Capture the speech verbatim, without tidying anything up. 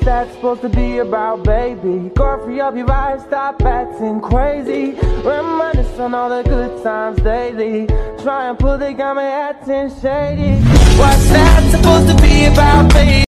that supposed to be about, baby? Girl, free up your eyes, stop acting crazy. Reminisce on all the good times daily. Try and pull the got me acting shady. What's that supposed to be about, baby?